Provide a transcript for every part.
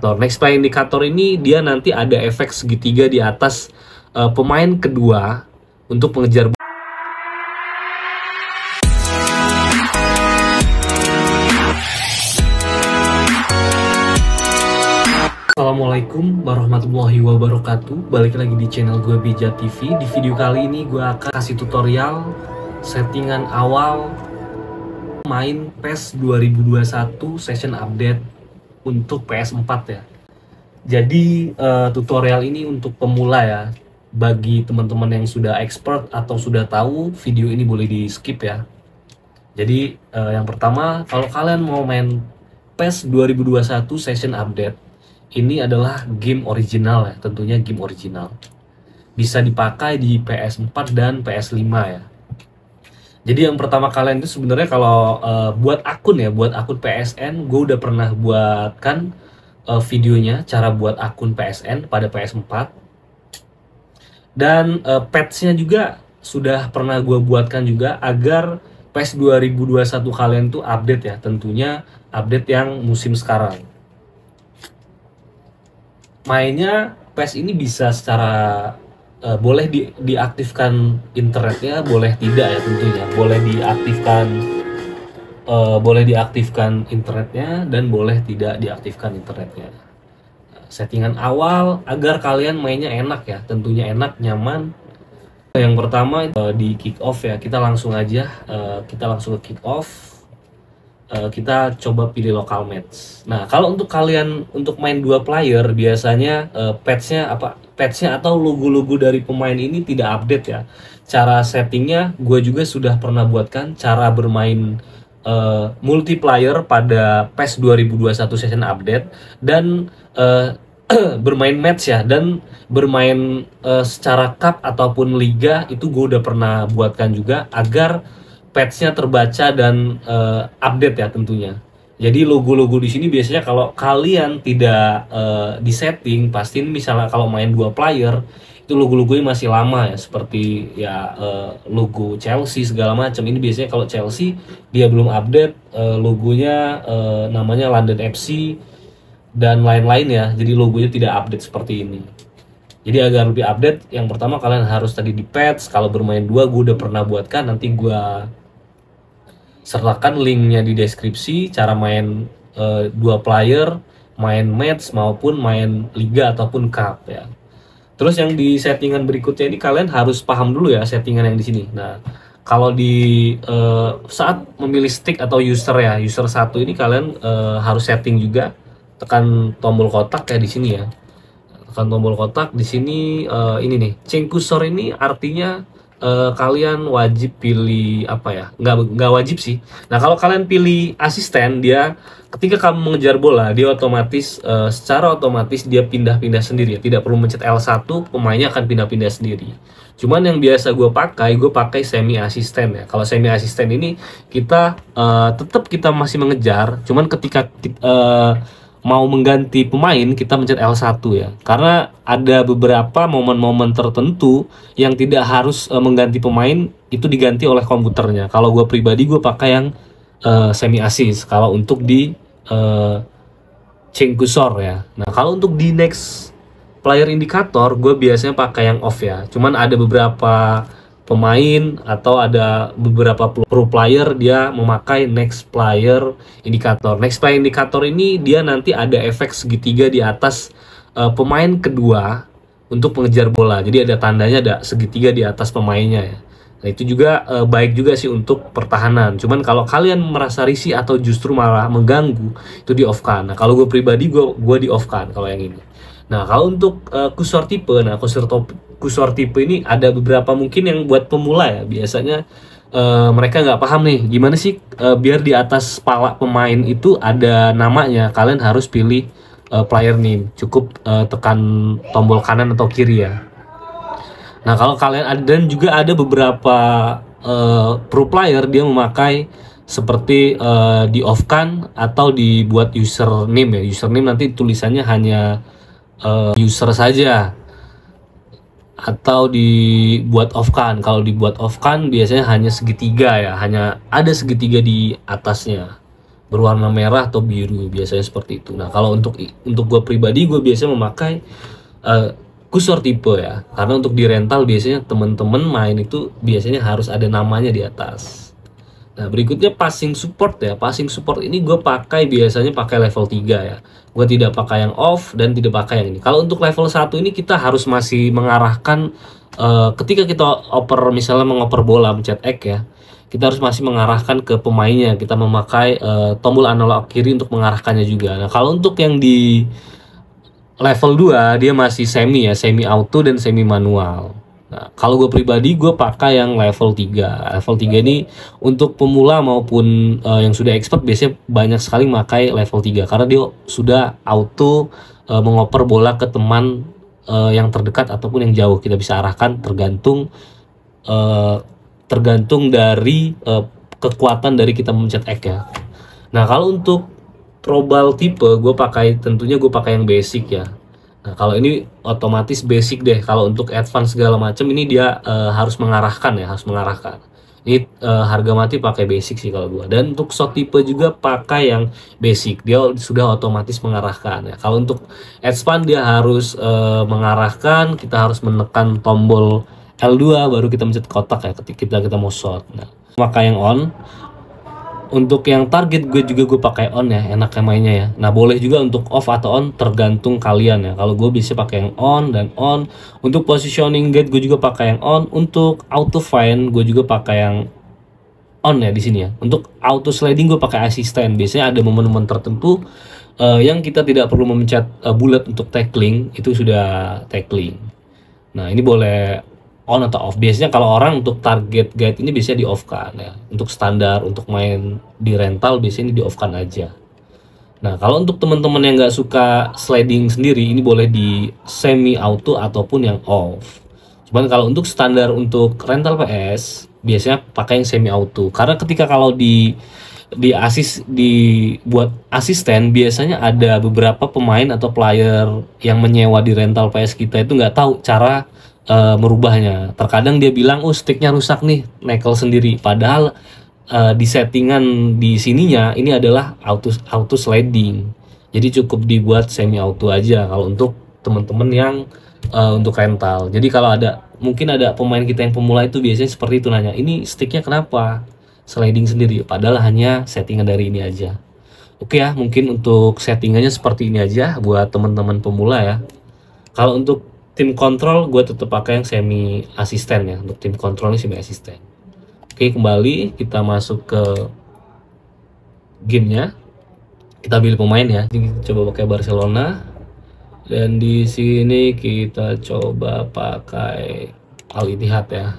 indikator. Next play indikator ini dia nanti ada efek segitiga di atas pemain kedua untuk mengejar. Assalamualaikum warahmatullahi wabarakatuh. Balik lagi di channel gue Bija TV. Di video kali ini gue akan kasih tutorial settingan awal main PES 2021 session update untuk PS4 ya. Jadi tutorial ini untuk pemula ya. Bagi teman-teman yang sudah expert atau sudah tahu, video ini boleh di skip ya. Jadi yang pertama, kalau kalian mau main PES 2021 session update, ini adalah game original ya, tentunya game original. Bisa dipakai di PS4 dan PS5 ya. Jadi yang pertama kalian itu sebenarnya kalau buat akun ya, buat akun PSN, gue udah pernah buatkan videonya cara buat akun PSN pada PS4. Dan patch-nya juga sudah pernah gue buatkan juga agar PES 2021 kalian tuh update ya, tentunya update yang musim sekarang. Mainnya PES ini bisa secara boleh diaktifkan internetnya, boleh tidak ya tentunya. Boleh diaktifkan internetnya dan boleh tidak diaktifkan internetnya. Settingan awal agar kalian mainnya enak ya, tentunya enak, nyaman. Yang pertama di kick off ya, kita langsung aja ke kick off. Kita coba pilih local match. Nah, kalau untuk kalian untuk main 2 player biasanya patchnya atau logo-logo dari pemain ini tidak update ya. Cara settingnya gue juga sudah pernah buatkan cara bermain multiplayer pada PES 2021 session update dan bermain match ya, dan bermain secara cup ataupun liga itu gue udah pernah buatkan juga agar patch-nya terbaca dan update ya tentunya. Jadi logo-logo di sini biasanya kalau kalian tidak disetting, pasti misalnya kalau main 2 player itu logo-logonya masih lama ya, seperti ya logo Chelsea segala macam. Ini biasanya kalau Chelsea dia belum update logonya, namanya London FC dan lain-lain ya. Jadi logonya tidak update seperti ini. Jadi agar lebih update, yang pertama kalian harus tadi di patch. Kalau bermain 2 gue udah pernah buatkan, nanti gue sertakan linknya di deskripsi. Cara main 2 player, main match maupun main liga ataupun cup ya. Terus yang di settingan berikutnya ini kalian harus paham dulu ya settingan yang di sini. Nah, kalau di saat memilih stick atau user ya, user 1 ini kalian harus setting juga. Tekan tombol kotak kayak di sini ya. Tekan tombol kotak di sini, ini nih, change cursor ini artinya kalian wajib pilih apa ya? Nggak wajib sih. Nah, kalau kalian pilih asisten, dia ketika kamu mengejar bola, dia otomatis secara otomatis dia pindah-pindah sendiri ya. Tidak perlu mencet L1, pemainnya akan pindah-pindah sendiri. Cuman yang biasa gue pakai semi asisten ya. Kalau semi asisten ini kita tetap kita masih mengejar, cuman ketika mau mengganti pemain kita mencet L1 ya, karena ada beberapa momen-momen tertentu yang tidak harus mengganti pemain itu diganti oleh komputernya. Kalau gue pribadi gue pakai yang semi assist kalau untuk di change cursor ya. Nah, kalau untuk di next player indikator gue biasanya pakai yang off ya. Cuman ada beberapa pemain atau ada beberapa pro player dia memakai next player indikator. Next player indikator ini dia nanti ada efek segitiga di atas pemain kedua untuk mengejar bola. Jadi ada tandanya, ada segitiga di atas pemainnya ya. Nah, itu juga baik juga sih untuk pertahanan. Cuman kalau kalian merasa risih atau justru malah mengganggu, itu di off kan. Nah, kalau gue pribadi gue di off kan kalau yang ini. Nah, kalau untuk kursor tipe, kursor tipe ini ada beberapa mungkin yang buat pemula ya. Biasanya mereka nggak paham nih gimana sih biar di atas kepala pemain itu ada namanya. Kalian harus pilih player name, cukup tekan tombol kanan atau kiri ya. Nah, kalau kalian ada, dan juga ada beberapa pro player dia memakai seperti di off kan atau dibuat username ya. Username nanti tulisannya hanya user saja atau dibuat off kan. Kalau dibuat off kan biasanya hanya segitiga ya, hanya ada segitiga di atasnya berwarna merah atau biru, biasanya seperti itu. Nah kalau untuk gue pribadi, gue biasanya memakai kursor tipe ya, karena untuk di rental biasanya temen-temen main itu biasanya harus ada namanya di atas. Nah berikutnya passing support ya. Passing support ini gue pakai biasanya pakai level 3 ya. Gue tidak pakai yang off dan tidak pakai yang ini. Kalau untuk level 1 ini kita harus masih mengarahkan ketika kita oper, misalnya mengoper bola, mencet X ya, kita harus masih mengarahkan ke pemainnya. Kita memakai tombol analog kiri untuk mengarahkannya juga. Nah kalau untuk yang di level 2 dia masih semi ya, semi auto dan semi manual. Nah, kalau gue pribadi gue pakai yang level 3. Level 3 ini untuk pemula maupun yang sudah expert biasanya banyak sekali memakai level 3 karena dia sudah auto mengoper bola ke teman yang terdekat ataupun yang jauh. Kita bisa arahkan tergantung dari kekuatan dari kita mencet X ya. Nah, kalau untuk Probal tipe tentunya gue pakai yang basic ya. Nah kalau ini otomatis basic deh. Kalau untuk advance segala macam ini dia harus mengarahkan ya, harus mengarahkan. Ini harga mati pakai basic sih kalau gue. Dan untuk shot tipe juga pakai yang basic, dia sudah otomatis mengarahkan ya. Kalau untuk expand dia harus mengarahkan, kita harus menekan tombol L2 baru kita mencet kotak ya ketika kita mau shot. Nah pakai yang on. Untuk yang target gue pakai on ya, enaknya mainnya ya. Nah boleh juga untuk off atau on tergantung kalian ya. Kalau gue bisa pakai yang on dan on. Untuk positioning gate gue juga pakai yang on. Untuk auto find gue juga pakai yang on ya di sini ya. Untuk auto sliding gue pakai asisten. Biasanya ada momen-momen tertentu yang kita tidak perlu memencet bullet untuk tackling, itu sudah tackling. Nah ini boleh on atau off. Biasanya kalau orang untuk target guide ini biasanya di off kan ya. Untuk standar untuk main di rental biasanya ini di off kan aja. Nah kalau untuk teman-teman yang nggak suka sliding sendiri, ini boleh di semi auto ataupun yang off. Cuman kalau untuk standar untuk rental PS biasanya pakai yang semi auto, karena ketika kalau dibuat asisten biasanya ada beberapa pemain atau player yang menyewa di rental PS kita itu nggak tahu cara merubahnya. Terkadang dia bilang, oh sticknya rusak nih, nekel sendiri. Padahal di settingan di sininya ini adalah auto sliding. Jadi cukup dibuat semi auto aja kalau untuk teman-teman yang untuk rental. Jadi kalau mungkin ada pemain kita yang pemula itu biasanya seperti itu, nanya, ini sticknya kenapa sliding sendiri? Padahal hanya settingan dari ini aja. Oke ya, mungkin untuk settingannya seperti ini aja buat teman-teman pemula ya. Kalau untuk tim kontrol gue tetap pakai yang semi asisten ya. Untuk tim kontrol ini semi asisten. Oke, kembali kita masuk ke gamenya. Kita pilih pemain ya. Jadi kita coba pakai Barcelona. Dan di sini kita coba pakai Al Ittihad ya.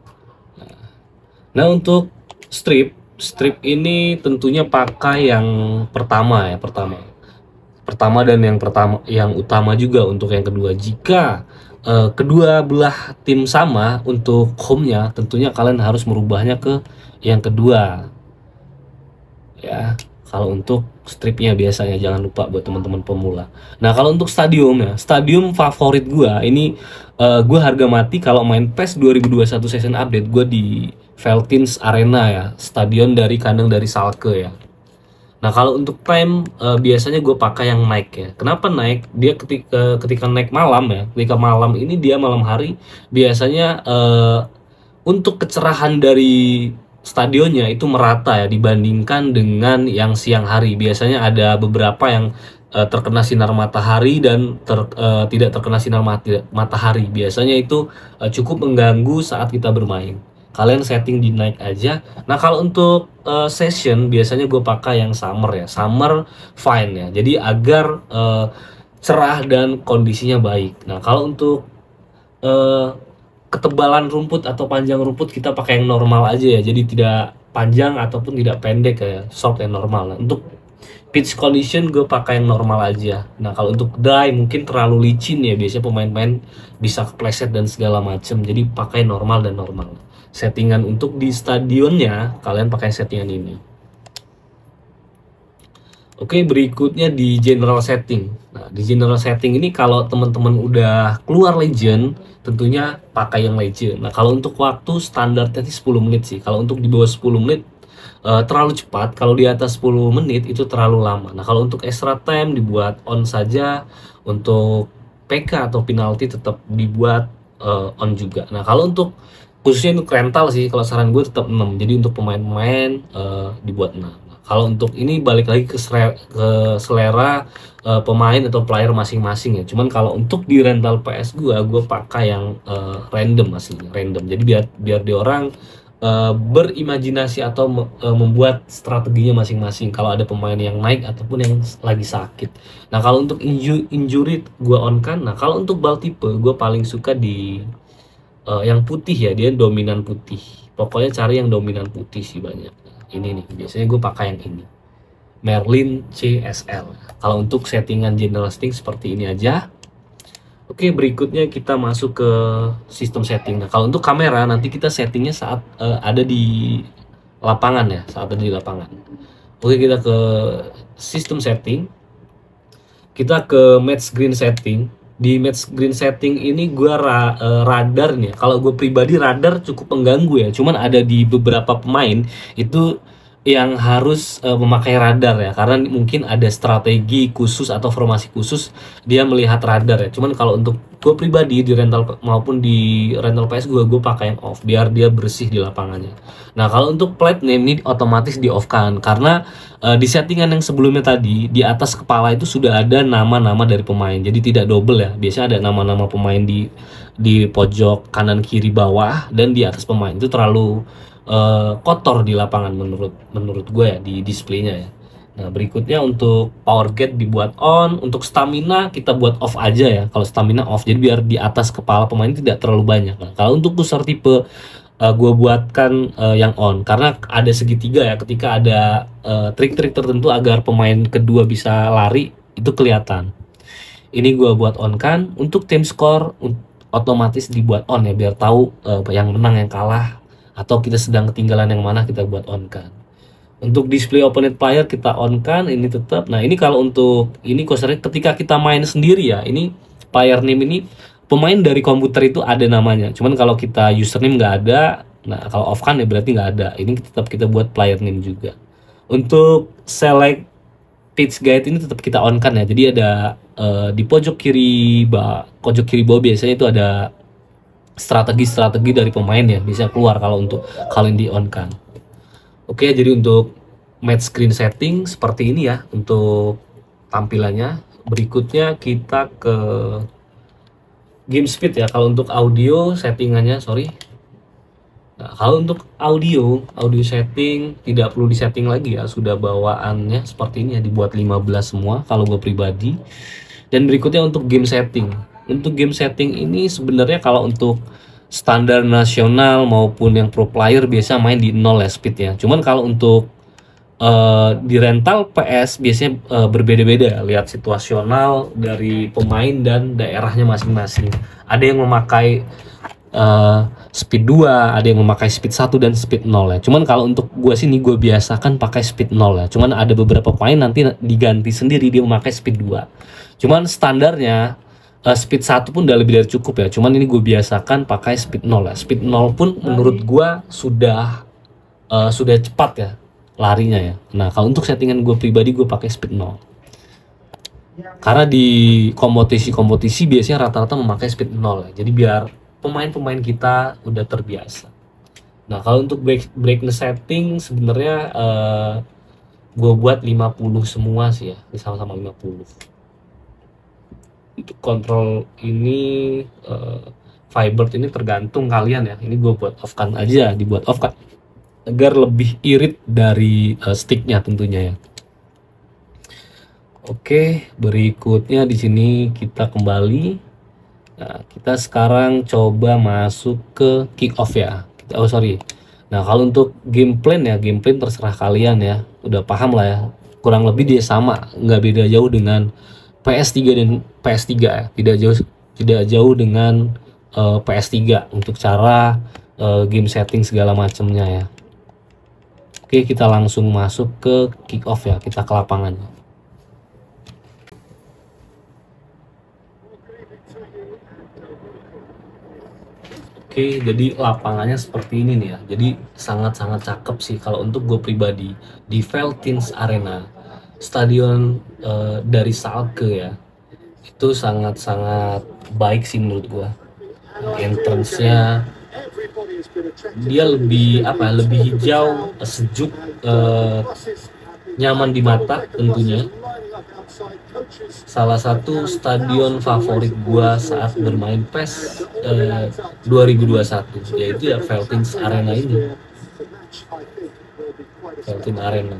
Nah untuk strip ini tentunya pakai yang pertama ya, pertama dan yang utama juga untuk yang kedua. Jika kedua belah tim sama untuk home-nya, tentunya kalian harus merubahnya ke yang kedua ya. Kalau untuk stripnya biasanya jangan lupa buat teman-teman pemula. Nah kalau untuk stadium favorit gua ini, gue harga mati kalau main PES 2021 season update gue di Veltins Arena ya, stadion dari kandang dari Schalke ya. Nah kalau untuk time biasanya gue pakai yang naik ya. Kenapa naik? Dia ketika naik malam ya, ketika malam ini dia malam hari biasanya untuk kecerahan dari stadionnya itu merata ya dibandingkan dengan yang siang hari. Biasanya ada beberapa yang terkena sinar matahari dan tidak terkena sinar matahari. Biasanya itu cukup mengganggu saat kita bermain. Kalian setting di naik aja. Nah kalau untuk session biasanya gue pakai yang summer ya, summer fine ya. Jadi agar cerah dan kondisinya baik. Nah kalau untuk ketebalan rumput atau panjang rumput kita pakai yang normal aja ya. Jadi tidak panjang ataupun tidak pendek ya, short yang normal. Nah, untuk pitch condition gue pakai yang normal aja. Nah kalau untuk dry mungkin terlalu licin ya, biasanya pemain-pemain bisa kepleset dan segala macam. Jadi pakai normal dan normal. Settingan untuk di stadionnya kalian pakai settingan ini. Oke, berikutnya di general setting. Nah di general setting ini kalau teman-teman udah keluar legend tentunya pakai yang legend. Nah kalau untuk waktu standarnya 10 menit sih. Kalau untuk di bawah 10 menit terlalu cepat. Kalau di atas 10 menit itu terlalu lama. Nah, kalau untuk extra time dibuat on saja, untuk PK atau penalti tetap dibuat on juga. Nah, kalau untuk khususnya untuk rental sih, kalau saran gue tetap 6. Jadi untuk pemain-pemain dibuat 6. Nah, kalau untuk ini balik lagi ke selera pemain atau player masing-masing ya. Cuman kalau untuk di rental PS gue pakai yang random aslinya, random. Jadi biar biar di orang berimajinasi atau membuat strateginya masing-masing kalau ada pemain yang naik ataupun yang lagi sakit. Nah, kalau untuk injury gue on kan. Nah, kalau untuk ball tipe gue paling suka di yang putih ya, dia dominan putih. Pokoknya cari yang dominan putih sih banyak. Ini nih, biasanya gue pakai yang ini. Merlin CSL. Kalau untuk settingan general setting seperti ini aja. Oke, berikutnya kita masuk ke sistem setting. Nah, kalau untuk kamera nanti kita settingnya saat ada di lapangan ya, saat ada di lapangan. Oke, kita ke sistem setting. Kita ke match screen setting. Di match screen setting ini gua radar nih. Kalau gue pribadi radar cukup mengganggu ya. Cuman ada di beberapa pemain itu yang harus memakai radar ya, karena mungkin ada strategi khusus atau formasi khusus dia melihat radar ya. Cuman kalau untuk gue pribadi di rental maupun di rental PS gue pakai yang off biar dia bersih di lapangannya. Nah, kalau untuk plate name ini otomatis di off kan, karena di settingan yang sebelumnya tadi di atas kepala itu sudah ada nama-nama dari pemain, jadi tidak double ya. Biasanya ada nama-nama pemain di pojok kanan kiri bawah dan di atas pemain. Itu terlalu kotor di lapangan menurut gue ya, di displaynya ya. Nah, berikutnya untuk power gate dibuat on, untuk stamina kita buat off aja ya. Kalau stamina off, jadi biar di atas kepala pemain tidak terlalu banyak. Nah, kalau untuk pusar tipe gue buatkan yang on, karena ada segitiga ya. Ketika ada trik-trik tertentu agar pemain kedua bisa lari, itu kelihatan. Ini gue buat on kan. Untuk tim score otomatis dibuat on ya, biar tahu yang menang yang kalah atau kita sedang ketinggalan yang mana kita buat on kan. Untuk display opponent player kita on kan, ini tetap. Nah, ini kalau untuk ini kosernya ketika kita main sendiri ya, ini player name ini pemain dari komputer itu ada namanya. Cuman kalau kita username nggak ada, nah kalau off kan ya berarti nggak ada. Ini tetap kita buat player name juga. Untuk select pitch guide ini tetap kita on kan ya. Jadi ada di pojok kiri bawah biasanya itu ada strategi-strategi dari pemain ya, bisa keluar kalau yang di on kan. Oke, jadi untuk match screen setting seperti ini ya untuk tampilannya. Berikutnya kita ke game speed ya. Kalau untuk audio settingannya, sorry. Nah, kalau untuk audio setting tidak perlu disetting lagi ya, sudah bawaannya seperti ini ya, dibuat 15 semua kalau gue pribadi. Dan berikutnya untuk game setting. Untuk game setting ini sebenarnya kalau untuk standar nasional maupun yang pro player biasa main di 0 ya speed ya. Cuman kalau untuk di rental PS biasanya berbeda-beda, lihat situasional dari pemain dan daerahnya masing-masing. Ada yang memakai speed 2, ada yang memakai speed 1 dan speed 0 ya. Cuman kalau untuk gue sini gue biasakan pakai speed 0 ya. Cuman ada beberapa pemain nanti diganti sendiri dia memakai speed 2. Cuman standarnya speed 1 pun udah lebih dari cukup ya. Cuman ini gue biasakan pakai speed 0 ya. Speed 0 pun menurut gue sudah cepat ya larinya ya. Nah, kalau untuk settingan gue pribadi gue pakai speed 0. Karena di kompetisi biasanya rata-rata memakai speed 0 ya. Jadi biar pemain-pemain kita udah terbiasa. Nah, kalau untuk brightness setting sebenarnya gue buat 50 semua sih ya, sama-sama 50. Untuk kontrol ini Firebird ini tergantung kalian ya. Ini gue buat off kan aja, dibuat off kan agar lebih irit dari sticknya tentunya ya. Oke, berikutnya di sini kita kembali. Nah, kita sekarang coba masuk ke kick off ya. Nah, kalau untuk game plan ya, game plan terserah kalian ya. Udah paham lah ya. Kurang lebih dia sama, nggak beda jauh dengan PS3 dan PS3 ya. Tidak jauh dengan PS3 untuk cara game setting segala macamnya ya. Oke, kita langsung masuk ke kick off ya. Kita ke lapangan. Oke, jadi lapangannya seperti ini nih ya. Jadi sangat-sangat cakep sih kalau untuk gue pribadi di Veltins Arena, stadion dari Schalke ya. Itu sangat-sangat baik sih menurut gue. Entrance-nya dia lebih apa ya, lebih hijau, sejuk, nyaman di mata tentunya. Salah satu stadion favorit gua saat bermain PES 2021 yaitu ya Veltins Arena ini. Veltins Arena.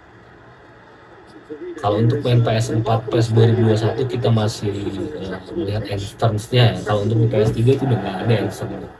Kalau untuk main PS4 PES 2021 kita masih melihat entrance-nya ya. Kalau untuk di PS3 itu udah nggak ada entrance.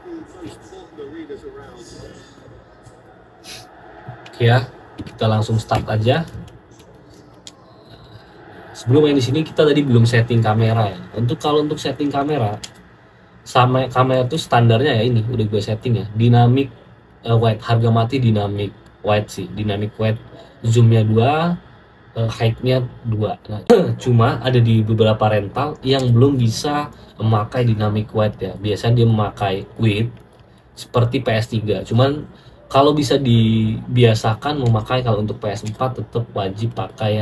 Oke ya, kita langsung start aja. Sebelum main di sini kita tadi belum setting kamera ya. Kalau untuk setting kamera, sama kamera tuh standarnya ya ini udah gue setting ya. Dynamic wide, harga mati dynamic wide sih. Dynamic wide, zoomnya 2, height-nya 2. Nah, cuma ada di beberapa rental yang belum bisa memakai dynamic wide ya. Biasanya dia memakai width seperti PS3. Cuman kalau bisa dibiasakan memakai, kalau untuk PS4 tetap wajib pakai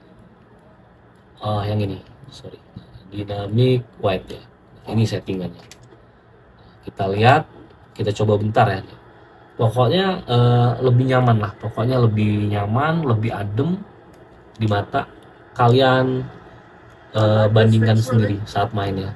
yang ini, sorry, dynamic wide ya. Ini settingannya. Kita lihat, kita coba bentar ya. Pokoknya lebih nyaman lah. Pokoknya lebih nyaman, lebih adem di mata. Kalian bandingkan sendiri saat mainnya.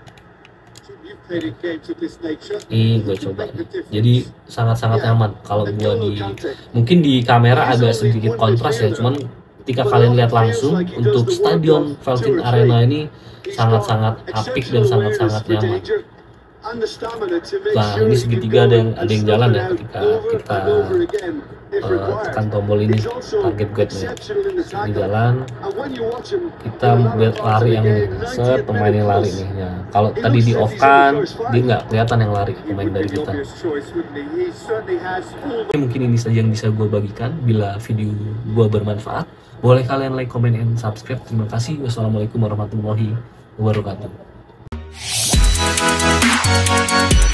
Ini gue coba. Jadi sangat-sangat nyaman. Kalau gua mungkin di kamera agak sedikit kontras ya, cuman ketika kalian lihat langsung untuk stadion Veltins Arena ini sangat-sangat apik dan sangat-sangat nyaman. Nah, ini segitiga ada yang jalan ya ketika kita tekan tombol ini, target guide-nya ini jalan, kita buat lari yang ini, pemain yang lari nih ya. Kalau tadi di off kan dia nggak kelihatan yang lari pemain dari kita. Mungkin ini saja yang bisa gue bagikan. Bila video gue bermanfaat, boleh kalian like, comment, and subscribe. Terima kasih. Wassalamualaikum warahmatullahi wabarakatuh.